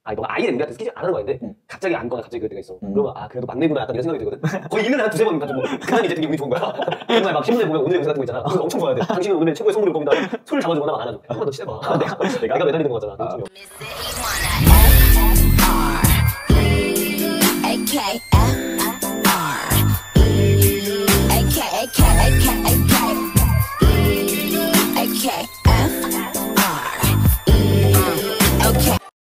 너가 아예 우리한테 스킨십 안 하는 거 아닌데 갑자기 안거나 갑자기 그럴 때가 있어. 그러면 그래도 막내구나 약간 이런 생각이 들거든. 거의 1년에 한 두세 번 가지고 그날 이제 되게 운이 좋은 거야. 정말 막 신문에 보면 오늘의 운세 같은 거 있잖아. 그거 엄청 좋아야 돼. 당신은 오늘의 최고의 선물일 겁니다. 손을 잡아주거나 막 안아줘. 한 번 더 친해봐. 내가 매달리는 거 같잖아. AKFR